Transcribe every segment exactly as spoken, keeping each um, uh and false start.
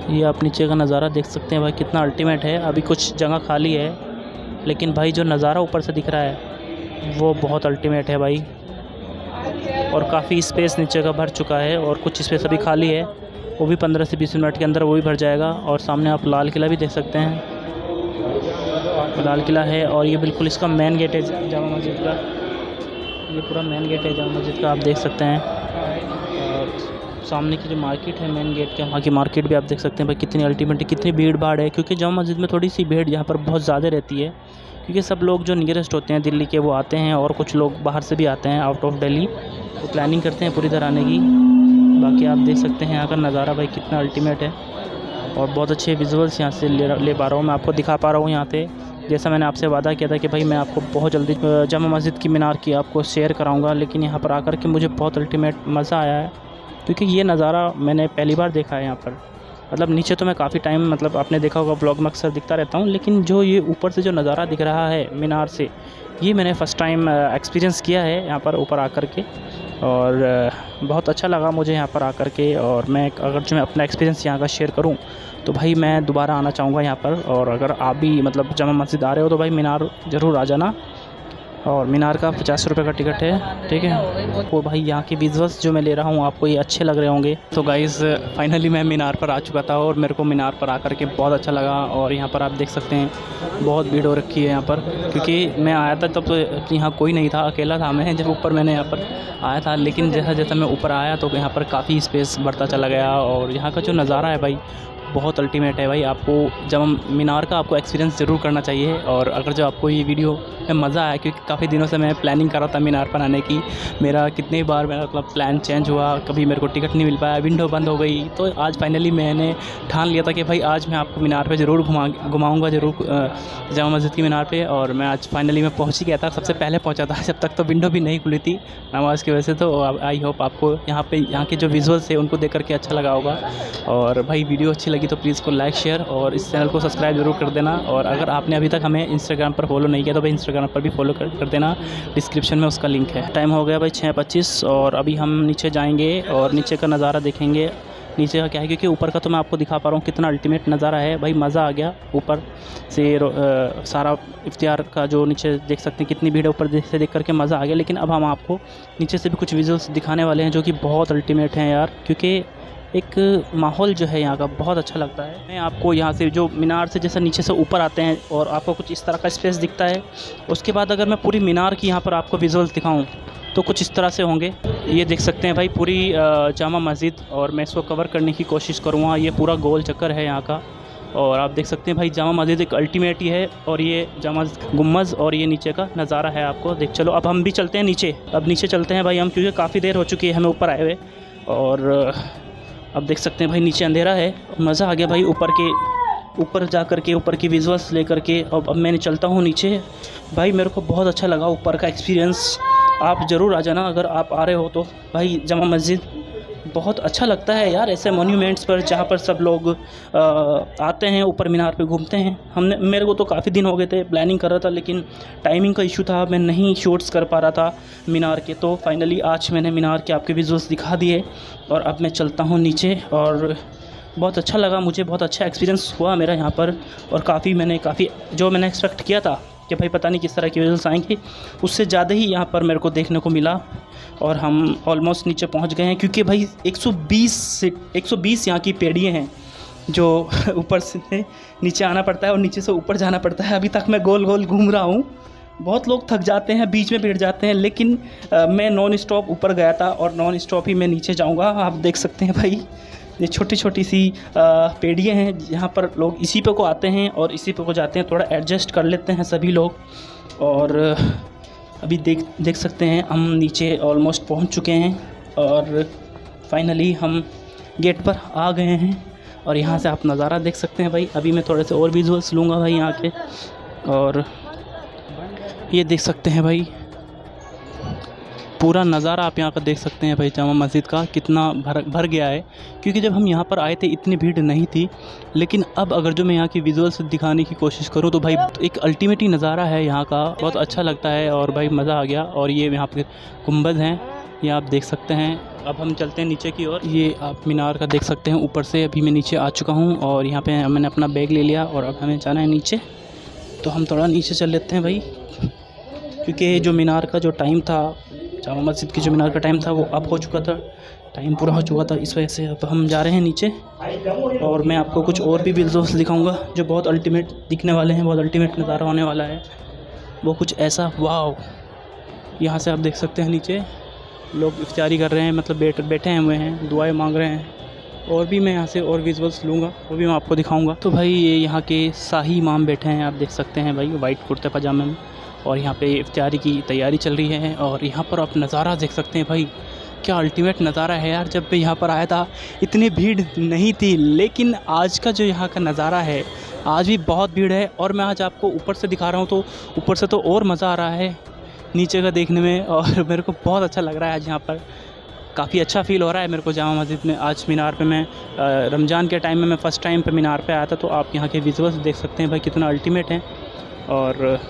ये आप नीचे का नज़ारा देख सकते हैं भाई, कितना अल्टीमेट है। अभी कुछ जगह खाली है, लेकिन भाई जो नज़ारा ऊपर से दिख रहा है वो बहुत अल्टीमेट है भाई। और काफ़ी स्पेस नीचे का भर चुका है और कुछ स्पेस अभी खाली है, वो भी पंद्रह से बीस मिनट के अंदर वो भी भर जाएगा। और सामने आप लाल किला भी देख सकते हैं, लाल किला है। और ये बिल्कुल इसका मेन गेट है जामा मस्जिद का, ये पूरा मेन गेट है जामा मस्जिद का, आप देख सकते हैं। और सामने की जो मार्केट है मेन गेट के वहाँ की मार्केट भी आप देख सकते हैं भाई, कितनी अल्टीमेट है, कितनी भीड़ भाड़ है। क्योंकि जामा मस्जिद में थोड़ी सी भीड़ यहाँ पर बहुत ज़्यादा रहती है, क्योंकि सब लोग जो नियरेस्ट होते हैं दिल्ली के वो आते हैं, और कुछ लोग बाहर से भी आते हैं आउट ऑफ दिल्ली, तो प्लानिंग करते हैं पूरी तरह आने की। बाकी आप देख सकते हैं यहाँ का नज़ारा भाई कितना अल्टीमेट है, और बहुत अच्छे विजुअल्स यहाँ से ले ले पा रहा हूँ, मैं आपको दिखा पा रहा हूँ यहाँ पे। जैसा मैंने आपसे वादा किया था कि भाई मैं आपको बहुत जल्दी जामा मस्जिद की मीनार की आपको शेयर कराऊंगा, लेकिन यहाँ पर आकर के मुझे बहुत अल्टीमेट मज़ा आया है। क्योंकि ये नज़ारा मैंने पहली बार देखा है यहाँ पर। मतलब नीचे तो मैं काफ़ी टाइम, मतलब आपने देखा होगा ब्लॉग में अक्सर दिखता रहता हूँ, लेकिन जो ये ऊपर से जो नज़ारा दिख रहा है मीनार से, ये मैंने फ़र्स्ट टाइम एक्सपीरियंस किया है यहाँ पर ऊपर आकर के। और बहुत अच्छा लगा मुझे यहाँ पर आकर के। और मैं अगर जो मैं अपना एक्सपीरियंस यहाँ का शेयर करूँ तो भाई मैं दोबारा आना चाहूँगा यहाँ पर। और अगर आप भी मतलब जामा मस्जिद आ रहे हो तो भाई मीनार ज़रूर आ जाना। और मीनार का पचास रुपये का टिकट है, ठीक है। वो भाई यहाँ के विजुअल्स जो मैं ले रहा हूँ आपको ये अच्छे लग रहे होंगे। तो गाइज़ फाइनली मैं मीनार पर आ चुका था और मेरे को मीनार पर आकर के बहुत अच्छा लगा। और यहाँ पर आप देख सकते हैं बहुत भीड़ हो रखी है यहाँ पर, क्योंकि मैं आया था तब तो यहाँ कोई नहीं था, अकेला था मैं जब ऊपर मैंने यहाँ पर आया था। लेकिन जैसा जैसा मैं ऊपर आया तो यहाँ पर काफ़ी स्पेस बढ़ता चला गया। और यहाँ का जो नज़ारा है भाई बहुत अल्टीमेट है भाई। आपको जामा मीनार का आपको एक्सपीरियंस ज़रूर करना चाहिए। और अगर जो आपको ये वीडियो में मज़ा आया, क्योंकि काफ़ी दिनों से मैं प्लानिंग कर रहा था मीनार पर आने की, मेरा कितनी बार मेरा मतलब प्लान चेंज हुआ, कभी मेरे को टिकट नहीं मिल पाया, विंडो बंद हो गई, तो आज फाइनली मैंने ठान लिया था कि भाई आज मैं आपको मीनार पे ज़रूर घुमा घुमाऊँगा ज़रूर, जामा मस्जिद की मीनार पे। और मैं आज फाइनली मैं पहुँच ही गया था, सबसे पहले पहुँचा था, जब तक तो विंडो भी नहीं खुली थी नमाज़ की वजह से। तो आई होप आपको यहाँ पे यहाँ के जो विजुअल्स है उनको देख करके अच्छा लगा होगा। और भाई वीडियो अच्छी लगी तो प्लीज़ को लाइक शेयर और इस चैनल को सब्सक्राइब जरूर कर देना। और अगर आपने अभी तक हमें इंस्टाग्राम पर फॉलो नहीं किया तो भाई इंस्टाग्राम पर भी फॉलो कर, कर देना, डिस्क्रिप्शन में उसका लिंक है। टाइम हो गया भाई छः पच्चीस और अभी हम नीचे जाएंगे और नीचे का नज़ारा देखेंगे। नीचे का क्या है, क्योंकि ऊपर का तो मैं आपको दिखा पा रहा हूँ कितना अल्टीमेट नज़ारा है भाई, मज़ा आ गया। ऊपर से आ, सारा इफ्तियार का जो नीचे देख सकते हैं कितनी भीड़ है, ऊपर से देख करके मज़ा आ गया। लेकिन अब हम आपको नीचे से भी कुछ विजुअल्स दिखाने वाले हैं जो कि बहुत अल्टीमेट हैं यार, क्योंकि एक माहौल जो है यहाँ का बहुत अच्छा लगता है। मैं आपको यहाँ से जो मीनार से जैसे नीचे से ऊपर आते हैं और आपको कुछ इस तरह का स्पेस दिखता है, उसके बाद अगर मैं पूरी मीनार की यहाँ पर आपको विजुअल्स दिखाऊं तो कुछ इस तरह से होंगे। ये देख सकते हैं भाई पूरी जामा मस्जिद, और मैं इसको कवर करने की कोशिश करूँगा। ये पूरा गोल चक्कर है यहाँ का, और आप देख सकते हैं भाई जामा मस्जिद एक अल्टीमेट ही है। और ये जामा गुम्बद और ये नीचे का नज़ारा है आपको देख। चलो अब हम भी चलते हैं नीचे, अब नीचे चलते हैं भाई हम, क्योंकि काफ़ी देर हो चुकी है हमें ऊपर आए हुए। और अब देख सकते हैं भाई नीचे अंधेरा है, मज़ा आ गया भाई ऊपर के ऊपर जा कर के ऊपर की विजुअल्स ले करके। अब अब मैं चलता हूँ नीचे भाई, मेरे को बहुत अच्छा लगा ऊपर का एक्सपीरियंस। आप ज़रूर आ जाना अगर आप आ रहे हो तो भाई। जामा मस्जिद बहुत अच्छा लगता है यार ऐसे मोन्यूमेंट्स पर, जहाँ पर सब लोग आ, आते हैं ऊपर मीनार पे घूमते हैं। हमने मेरे को तो काफ़ी दिन हो गए थे, प्लानिंग कर रहा था, लेकिन टाइमिंग का इशू था, मैं नहीं शूट्स कर पा रहा था मीनार के। तो फाइनली आज मैंने मीनार के आपके विजुअल्स दिखा दिए और अब मैं चलता हूँ नीचे। और बहुत अच्छा लगा मुझे, बहुत अच्छा एक्सपीरियंस हुआ मेरा यहाँ पर। और काफ़ी मैंने काफ़ी जो मैंने एक्सपेक्ट किया था कि भाई पता नहीं किस तरह के विजुअल्स आएंगे, उससे ज़्यादा ही यहाँ पर मेरे को देखने को मिला। और हम ऑलमोस्ट नीचे पहुँच गए हैं, क्योंकि भाई एक सौ बीस से एक सौ बीस यहाँ की पेड़ियाँ हैं जो ऊपर से नीचे आना पड़ता है और नीचे से ऊपर जाना पड़ता है। अभी तक मैं गोल गोल घूम रहा हूँ, बहुत लोग थक जाते हैं, बीच में बैठ जाते हैं, लेकिन आ, मैं नॉन स्टॉप ऊपर गया था और नॉन स्टॉप ही मैं नीचे जाऊँगा। आप देख सकते हैं भाई ये छोटी छोटी सी पेड़ियाँ हैं, यहाँ पर लोग इसी पे को आते हैं और इसी पे को जाते हैं, थोड़ा एडजस्ट कर लेते हैं सभी लोग। और अभी देख देख सकते हैं हम नीचे ऑलमोस्ट पहुँच चुके हैं और फाइनली हम गेट पर आ गए हैं। और यहाँ से आप नज़ारा देख सकते हैं भाई। अभी मैं थोड़े से और विजुअल्स लूँगा भाई यहाँ के, और ये देख सकते हैं भाई पूरा नज़ारा आप यहाँ का देख सकते हैं भाई। जामा मस्जिद का कितना भर भर गया है, क्योंकि जब हम यहाँ पर आए थे इतनी भीड़ नहीं थी, लेकिन अब अगर जो मैं यहाँ की विजुअल्स दिखाने की कोशिश करूँ तो भाई एक अल्टीमेट ही नज़ारा है यहाँ का, बहुत अच्छा लगता है और भाई मज़ा आ गया। और ये यहाँ पर गुंबद हैं ये आप देख सकते हैं। अब हम चलते हैं नीचे की ओर। ये आप मीनार का देख सकते हैं ऊपर से। अभी मैं नीचे आ चुका हूँ और यहाँ पे मैंने अपना बैग ले लिया और अब हमें जाना है नीचे। तो हम थोड़ा नीचे चल लेते हैं भाई, क्योंकि जो मीनार का जो टाइम था, जामा मस्जिद की जो मीनार का टाइम था वो अब हो चुका था, टाइम पूरा हो चुका था। इस वजह से अब हम जा रहे हैं नीचे और मैं आपको कुछ और भी विजुअल्स दिखाऊंगा जो बहुत अल्टीमेट दिखने वाले हैं, बहुत अल्टीमेट नज़ारा होने वाला है। वो कुछ ऐसा, वाव। यहाँ से आप देख सकते हैं नीचे लोग इफ्तारी कर रहे हैं, मतलब बैठ बैठे हुए हैं, दुआएं मांग रहे हैं। और भी मैं यहाँ से और विजुअल्स लूँगा, वो भी मैं आपको दिखाऊंगा। तो भाई ये यहाँ के शाही इमाम बैठे हैं, आप देख सकते हैं भाई, वाइट कुर्ते पजामे में। और यहाँ पे इफ्तारी की तैयारी चल रही है और यहाँ पर आप नज़ारा देख सकते हैं भाई, क्या अल्टीमेट नज़ारा है यार। जब मैं यहाँ पर आया था इतनी भीड़ नहीं थी, लेकिन आज का जो यहाँ का नज़ारा है, आज भी बहुत भीड़ है। और मैं आज आपको ऊपर से दिखा रहा हूँ, तो ऊपर से तो और मज़ा आ रहा है नीचे का देखने में। और मेरे को बहुत अच्छा लग रहा है आज यहाँ पर, काफ़ी अच्छा फ़ील हो रहा है मेरे को जामा मस्जिद में। आज मीनार पे मैं रमज़ान के टाइम में मैं फ़र्स्ट टाइम पे मीनार पे आया था, तो आप यहाँ के विजुअल्स देख सकते हैं भाई कितना अल्टीमेट है। और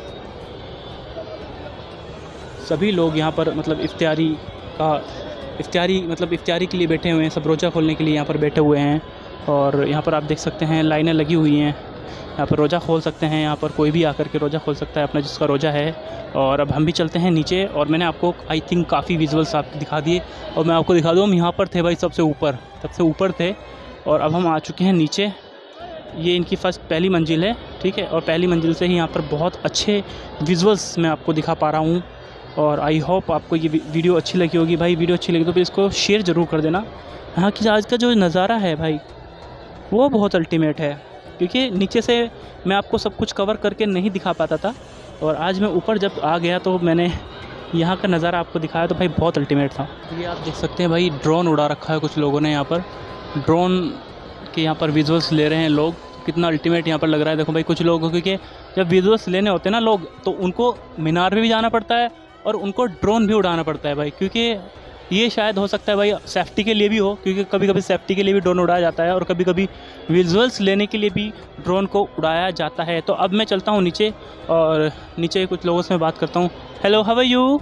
सभी लोग यहाँ पर मतलब इफ्तारी का इफ्तारी मतलब इफ्तारी के लिए बैठे हुए हैं, सब रोज़ा खोलने के लिए यहाँ पर बैठे हुए हैं। और यहाँ पर आप देख सकते हैं लाइनें लगी हुई हैं, यहाँ पर रोज़ा खोल सकते हैं, यहाँ पर कोई भी आकर के रोज़ा खोल सकता है अपना जिसका रोज़ा है। और अब हम भी चलते हैं नीचे और मैंने आपको आई थिंक काफ़ी विजुअल्स आपको दिखा दिए और मैं आपको दिखा दूँ, हम यहाँ पर थे भाई सबसे ऊपर, सबसे ऊपर थे और अब हम आ चुके हैं नीचे। ये इनकी फर्स्ट पहली मंजिल है, ठीक है। और पहली मंजिल से ही यहाँ पर बहुत अच्छे विजुअल्स मैं आपको दिखा पा रहा हूँ। और आई होप आपको ये वीडियो अच्छी लगी होगी भाई। वीडियो अच्छी लगी तो फिर इसको शेयर ज़रूर कर देना। यहाँ की आज का जो नज़ारा है भाई वो बहुत अल्टीमेट है, क्योंकि नीचे से मैं आपको सब कुछ कवर करके नहीं दिखा पाता था और आज मैं ऊपर जब आ गया तो मैंने यहाँ का नज़ारा आपको दिखाया तो भाई बहुत अल्टीमेट था। ये आप देख सकते हैं भाई, ड्रोन उड़ा रखा है कुछ लोगों ने यहाँ पर, ड्रोन के यहाँ पर विजुअल्स ले रहे हैं लोग। कितना अल्टीमेट यहाँ पर लग रहा है देखो भाई। कुछ लोगों को, क्योंकि जब विजुअल्स लेने होते हैं ना लोग, तो उनको मीनार पे भी जाना पड़ता है और उनको ड्रोन भी उड़ाना पड़ता है भाई, क्योंकि ये शायद हो सकता है भाई सेफ्टी के लिए भी हो, क्योंकि कभी कभी सेफ्टी के लिए भी ड्रोन उड़ाया जाता है और कभी कभी विजुअल्स लेने के लिए भी ड्रोन को उड़ाया जाता है। तो अब मैं चलता हूँ नीचे और नीचे कुछ लोगों से मैं बात करता हूँ। Hello, how are you?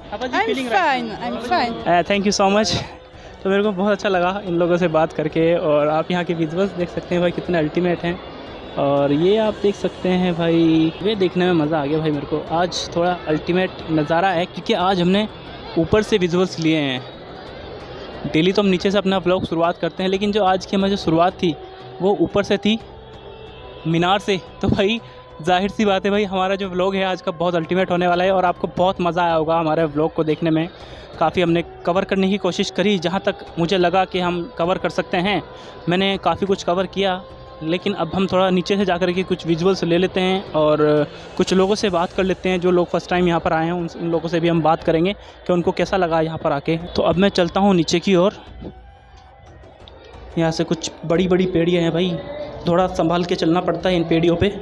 Thank you so much. तो मेरे को बहुत अच्छा लगा इन लोगों से बात करके। और आप यहाँ के विजुअल्स देख सकते हैं भाई कितने अल्टीमेट हैं। और ये आप देख सकते हैं भाई, ये देखने में मज़ा आ गया भाई मेरे को। आज थोड़ा अल्टीमेट नज़ारा है क्योंकि आज हमने ऊपर से विजुअल्स लिए हैं। डेली तो हम नीचे से अपना व्लॉग शुरुआत करते हैं, लेकिन जो आज की हमारी जो शुरुआत थी वो ऊपर से थी, मीनार से। तो भाई जाहिर सी बात है भाई, हमारा जो व्लॉग है आज का बहुत अल्टीमेट होने वाला है और आपको बहुत मज़ा आया होगा हमारे व्लॉग को देखने में। काफ़ी हमने कवर करने की कोशिश करी, जहाँ तक मुझे लगा कि हम कवर कर सकते हैं मैंने काफ़ी कुछ कवर किया। लेकिन अब हम थोड़ा नीचे से जाकर के कुछ विजुअल्स ले लेते हैं और कुछ लोगों से बात कर लेते हैं जो लोग फर्स्ट टाइम यहाँ पर आए हैं। उन उन लोगों से भी हम बात करेंगे कि उनको कैसा लगा यहाँ पर आके। तो अब मैं चलता हूँ नीचे की ओर। यहाँ से कुछ बड़ी बड़ी पेड़ियाँ हैं भाई, थोड़ा संभाल के चलना पड़ता है इन पेड़ियों पे।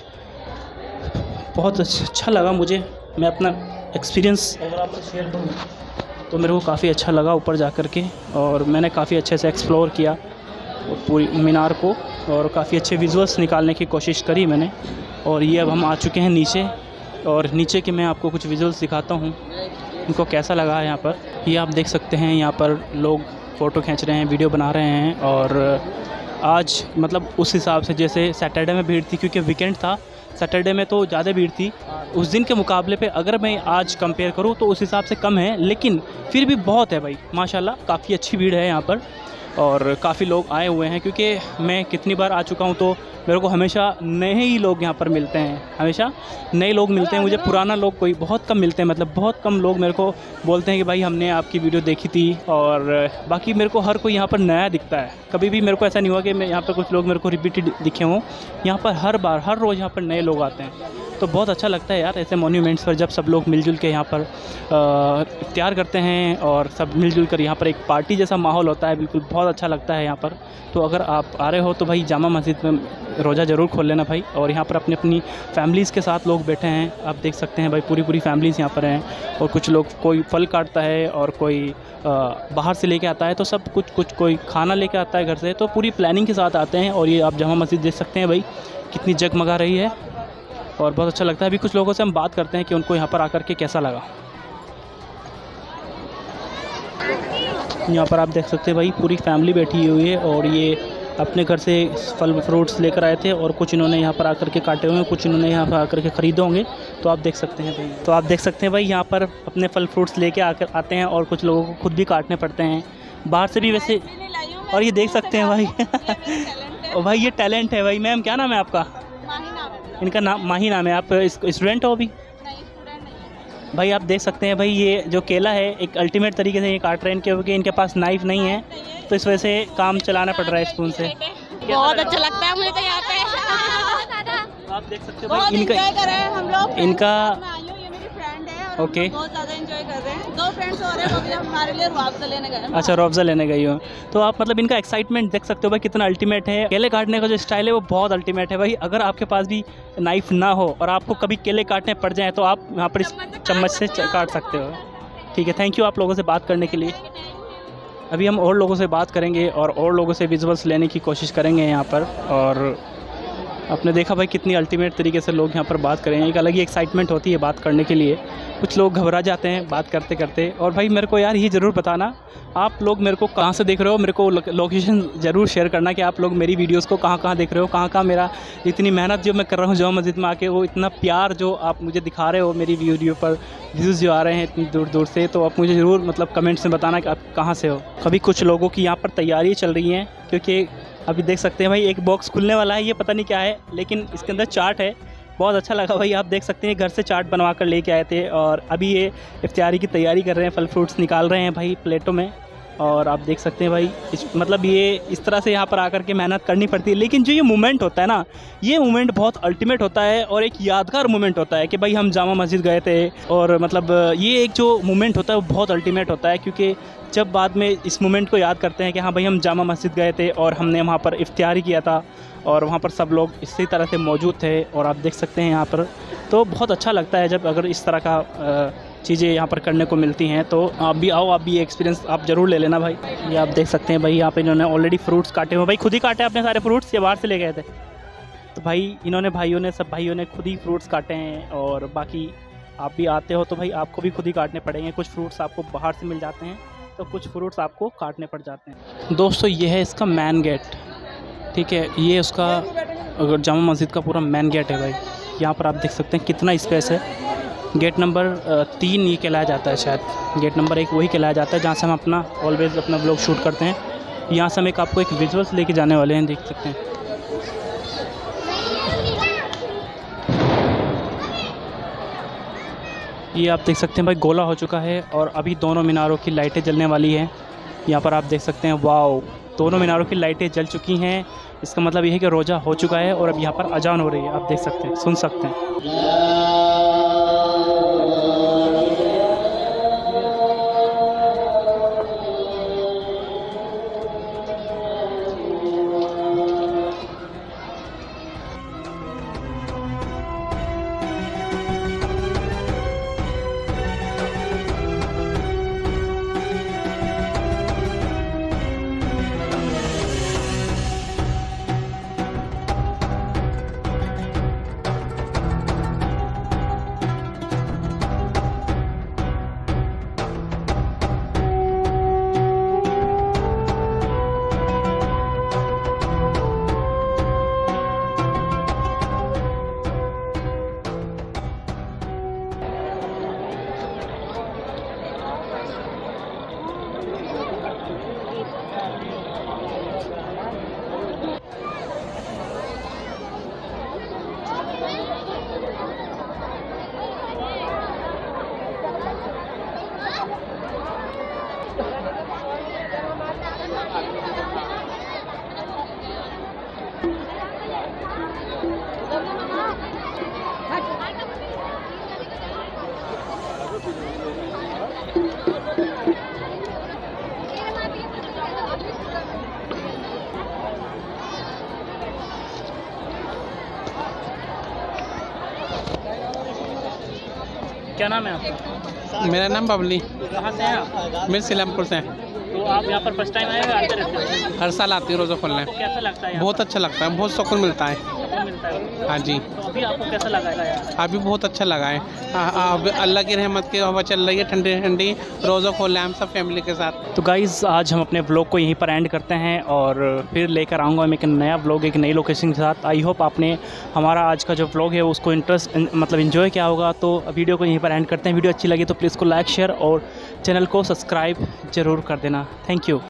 बहुत अच्छा लगा मुझे, मैं अपना एक्सपीरियंस अगर आपसे शेयर करूँ तो मेरे को काफ़ी अच्छा लगा ऊपर जा कर के। और मैंने काफ़ी अच्छे से एक्सप्लोर किया पूरी मीनार को और काफ़ी अच्छे विजुअल्स निकालने की कोशिश करी मैंने। और ये अब हम आ चुके हैं नीचे और नीचे के मैं आपको कुछ विजुअल्स दिखाता हूँ, इनको कैसा लगा है यहाँ पर। ये आप देख सकते हैं यहाँ पर लोग फ़ोटो खींच रहे हैं, वीडियो बना रहे हैं। और आज मतलब उस हिसाब से, जैसे सैटरडे में भीड़ थी क्योंकि वीकेंड था, सैटरडे में तो ज़्यादा भीड़ थी उस दिन के मुकाबले पे। अगर मैं आज कंपेयर करूँ तो उस हिसाब से कम है, लेकिन फिर भी बहुत है भाई माशाल्लाह। काफ़ी अच्छी भीड़ है यहाँ पर और काफ़ी लोग आए हुए हैं, क्योंकि मैं कितनी बार आ चुका हूँ तो मेरे को हमेशा नए ही लोग यहाँ पर मिलते हैं, हमेशा नए लोग मिलते हैं मुझे। पुराना लोग कोई बहुत कम मिलते हैं, मतलब बहुत कम लोग मेरे को बोलते हैं कि भाई हमने आपकी वीडियो देखी थी। और बाकी मेरे को हर कोई यहाँ पर नया दिखता है, कभी भी मेरे को ऐसा नहीं हुआ कि मैं यहाँ पर कुछ लोग मेरे को रिपीटेड दिखे हों। यहाँ पर हर बार हर रोज़ यहाँ पर नए लोग आते हैं, तो बहुत अच्छा लगता है यार ऐसे मॉन्यूमेंट्स पर जब सब लोग मिलजुल के यहाँ पर इफ्तियार करते हैं और सब मिलजुल कर यहाँ पर एक पार्टी जैसा माहौल होता है, बिल्कुल बहुत अच्छा लगता है यहाँ पर। तो अगर आप आ रहे हो तो भाई जामा मस्जिद में रोज़ा ज़रूर खोल लेना भाई। और यहाँ पर अपनी अपनी फैमिलीज़ के साथ लोग बैठे हैं, आप देख सकते हैं भाई पूरी पूरी फैमिलीज़ यहाँ पर हैं। और कुछ लोग, कोई फल काटता है और कोई बाहर से लेके आता है, तो सब कुछ कुछ कोई खाना लेके आता है घर से, तो पूरी प्लानिंग के साथ आते हैं। और ये आप जामा मस्जिद देख सकते हैं भाई कितनी जगमगा रही है और बहुत अच्छा लगता है। अभी कुछ लोगों से हम बात करते हैं कि उनको यहाँ पर आकर के कैसा लगा। यहाँ पर आप देख सकते हैं भाई पूरी फैमिली बैठी हुई है और ये अपने घर से फल फ्रूट्स लेकर आए थे और कुछ इन्होंने यहाँ पर आकर के काटे हुए हैं, कुछ इन्होंने यहाँ पर आकर के ख़रीदे होंगे। तो आप देख सकते हैं भाई तो आप देख सकते हैं भाई यहाँ पर अपने फल फ्रूट्स लेके आकर आते हैं और कुछ लोगों को खुद भी काटने पड़ते हैं बाहर से भी वैसे। और ये देख सकते हैं भाई और भाई ये टैलेंट है भाई। मैम क्या नाम है आपका? इनका नाम माही नाम है। आप स्टूडेंट हो अभी? भाई आप देख सकते हैं भाई ये जो केला है एक अल्टीमेट तरीके से ये काट रहे हैं क्योंकि इनके पास नाइफ नहीं है, तो इस वजह से काम चलाना पड़ रहा है स्पून से। बहुत अच्छा लगता है मुझे तो यहाँ पे। आप देख सकते हो भाई इनका हम लोग इनका ओके बहुत ज़्यादा एंजॉय कर रहे हैं। दो फ्रेंड्स और हैं वो भी हमारे लिए रुआवज़ा लेने गए। अच्छा रुआवज़ा लेने गई हो तो आप मतलब इनका एक्साइटमेंट देख सकते हो भाई कितना अल्टीमेट है। केले काटने का जो स्टाइल है वो बहुत अल्टीमेट है भाई। अगर आपके पास भी नाइफ ना हो और आपको कभी केले काटने पड़ जाएँ तो आप यहाँ पर इस चम्मच से काट सकते हो। ठीक है, थैंक यू आप लोगों से बात करने के लिए। अभी हम और लोगों से बात करेंगे और और लोगों से विजुअल्स लेने की कोशिश करेंगे यहाँ पर। और आपने देखा भाई कितनी अल्टीमेट तरीके से लोग यहाँ पर बात करेंगे, एक अलग ही एक्साइटमेंट होती है बात करने के लिए। कुछ लोग घबरा जाते हैं बात करते करते। और भाई मेरे को यार ये ज़रूर बताना आप लोग मेरे को कहाँ से देख रहे हो, मेरे को लोकेशन ज़रूर शेयर करना कि आप लोग मेरी वीडियोस को कहाँ कहाँ देख रहे हो, कहाँ कहाँ मेरा इतनी मेहनत जो मैं कर रहा हूँ जामा मस्जिद में आके, वो इतना प्यार जो आप मुझे दिखा रहे हो मेरी वीडियो पर, व्यूज़ जो आ रहे हैं इतनी दूर दूर से, तो आप मुझे ज़रूर मतलब कमेंट्स में बताना कि आप कहाँ से हो। अभी कुछ लोगों की यहाँ पर तैयारी चल रही हैं क्योंकि अभी देख सकते हैं भाई एक बॉक्स खुलने वाला है, ये पता नहीं क्या है लेकिन इसके अंदर चाट है। बहुत अच्छा लगा भाई। आप देख सकते हैं घर से चाट बनवा कर लेके आए थे और अभी ये इफ्तियारी की तैयारी कर रहे हैं, फल फ्रूट्स निकाल रहे हैं भाई प्लेटों में। और आप देख सकते हैं भाई इस मतलब ये इस तरह से यहाँ पर आकर के मेहनत करनी पड़ती है, लेकिन जो ये मोमेंट होता है ना, ये मोमेंट बहुत अल्टीमेट होता है और एक यादगार मोमेंट होता है कि भाई हम जामा मस्जिद गए थे। और मतलब ये एक जो मोमेंट होता है वो बहुत अल्टीमेट होता है क्योंकि जब बाद में इस मोमेंट को याद करते हैं कि हाँ भाई हम जामा मस्जिद गए थे और हमने वहाँ पर इफ्तियारी किया था और वहाँ पर सब लोग इसी तरह से मौजूद थे। और आप देख सकते हैं यहाँ पर तो बहुत अच्छा लगता है जब अगर इस तरह का चीज़ें यहाँ पर करने को मिलती हैं। तो आप भी आओ, आप भी ये एक्सपीरियंस आप ज़रूर ले लेना भाई। ये आप देख सकते हैं भाई यहाँ पे इन्होंने ऑलरेडी फ्रूट्स काटे हुए। भाई खुद ही काटे अपने सारे फ्रूट्स या बाहर से ले गए थे? तो भाई इन्होंने भाइयों ने सब भाइयों ने खुद ही फ्रूट्स काटे हैं और बाकी आप भी आते हो तो भाई आपको भी खुद ही काटने पड़ेंगे। कुछ फ्रूट्स आपको बाहर से मिल जाते हैं तो कुछ फ्रूट्स आपको काटने पड़ जाते हैं। दोस्तों ये है इसका मेन गेट, ठीक है, ये उसका अगर जामा मस्जिद का पूरा मेन गेट है भाई। यहाँ पर आप देख सकते हैं कितना स्पेस है। गेट नंबर तीन ये कहलाया जाता है, शायद गेट नंबर एक वही कहलाया जाता है जहाँ से हम अपना ऑलवेज़ अपना व्लॉग शूट करते हैं। यहाँ से हम एक आपको एक विजुअल्स लेके जाने वाले हैं, देख सकते हैं। ये आप देख सकते हैं भाई गोला हो चुका है और अभी दोनों मीनारों की लाइटें जलने वाली हैं। यहाँ पर आप देख सकते हैं, वाओ, दोनों मीनारों की लाइटें जल चुकी हैं। इसका मतलब ये है कि रोज़ा हो चुका है और अब यहाँ पर अजान हो रही है। आप देख सकते हैं, सुन सकते हैं। क्या नाम है आपका? मेरा नाम बबली। कहाँ से हैं आप? मैं सिलमपुर से। तो आप यहाँ पर फर्स्ट टाइम आए या आते रहते हैं? हर साल आती हूँ रोज़ा खोलने। आपको कैसा लगता है? बहुत अच्छा लगता है, बहुत सुकून मिलता है। सुकून मिलता है। लगता है। हाँ जी। तो अभी आपको कैसा लगा है यार? अभी बहुत अच्छा लगा है। अब अल्लाह की रहमत की हवा चल रही है ठंडी ठंडी, रोज़ा खोले हम सब फैमिली के साथ। तो गाइज़ आज हम अपने व्लॉग को यहीं पर एंड करते हैं और फिर लेकर आऊँगा मैं एक नया व्लॉग एक नई लोकेशन के साथ। आई होप आपने हमारा आज का जो व्लॉग है उसको इंटरेस्ट मतलब इन्जॉय किया होगा। तो वीडियो को यहीं पर एंड करते हैं। वीडियो अच्छी लगी तो प्लीज़ को लाइक शेयर और चैनल को सब्सक्राइब ज़रूर कर देना। Thank you.